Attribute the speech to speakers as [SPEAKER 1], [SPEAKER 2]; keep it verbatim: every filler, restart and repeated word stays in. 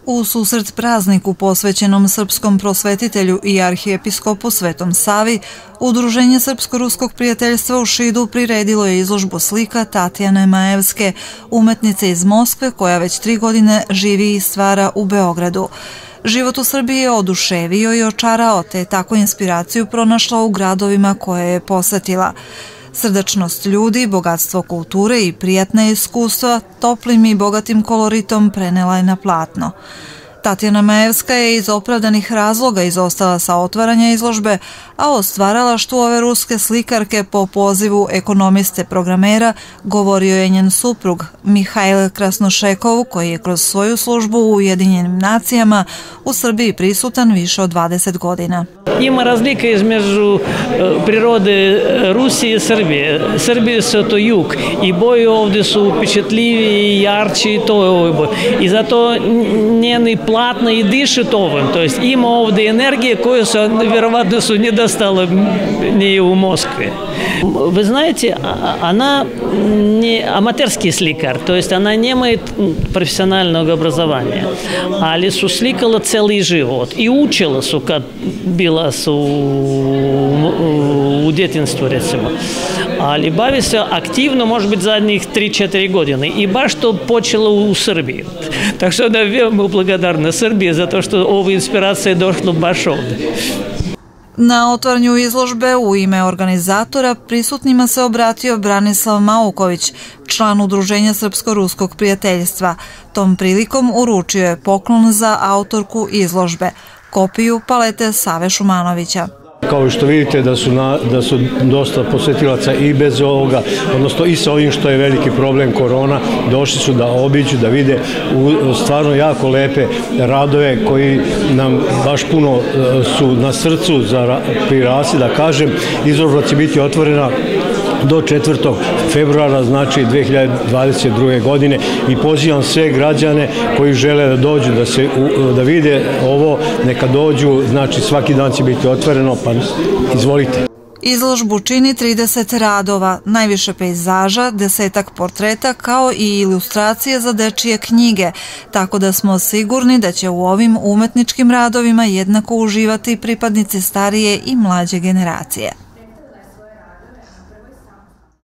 [SPEAKER 1] U susret prazniku posvećenom srpskom prosvetitelju i arhijepiskopu Svetom Savi, Udruženje Srpsko-ruskog prijateljstva u Šidu priredilo je izložbu slika Tatjane Majevske, umetnice iz Moskve koja već tri godine živi i stvara u Beogradu. Život u Srbiji je oduševio i očarao, te tako inspiraciju pronašla u gradovima koje je posetila. Srdačnost ljudi, bogatstvo kulture i prijatne iskustva toplim i bogatim koloritom prenela je na platno. Tatjana Majevska je iz opravdanih razloga izostala sa otvaranja izložbe, a o stvaralaštvu ove ruske slikarke po pozivu ekonomiste programera govorio je njen suprug Mihajl Krasnošekov, koji je kroz svoju službu u Ujedinjenim nacijama u Srbiji prisutan više od dvadeset godina.
[SPEAKER 2] Ima razlika između prirode Rusije i Srbije. Srbije su to jug i boje ovdje su upečatljiviji, jarči i to je ovoj boji. I zato njeni platno i dišet ovom. To jest ima ovdje energije koje su, vjerovatno su nedostale nije u Moskvi. Вы знаете, она не аматерский сликар, то есть она не имеет профессионального образования, ali su slikala cijeli život i učila su kad bila su u djetinstvu recimo. Ali bavi se aktivno, može biti zadnjih tri četiri godine i baš to počela u Srbiji. Так što ona je veoma благодарна Srbiji zato što ova inspiracija je došla baš ovdje.
[SPEAKER 1] Na otvaranju izložbe u ime organizatora prisutnima se obratio Branislav Mauković, član Udruženja Srpsko-ruskog prijateljstva. Tom prilikom uručio je poklon za autorku izložbe, kopiju palete Save Šumanovića.
[SPEAKER 3] Kao što vidite da su, na, da su dosta posjetilaca i bez ovoga, odnosno i sa ovim što je veliki problem korona, došli su da obiđu, da vide u, stvarno jako lepe radove koji nam baš puno su na srcu za prirasi, da kažem. Izložba će biti otvorena do četvrtog februara, znači dve hiljade dvadeset druge. godine i pozivam sve građane koji žele da dođu, da, se, da vide ovo, neka dođu, znači svaki dan će biti otvoreno, pa izvolite.
[SPEAKER 1] Izložbu čini trideset radova, najviše pejzaža, desetak portreta kao i ilustracije za dečije knjige, tako da smo sigurni da će u ovim umetničkim radovima jednako uživati pripadnici starije i mlađe generacije.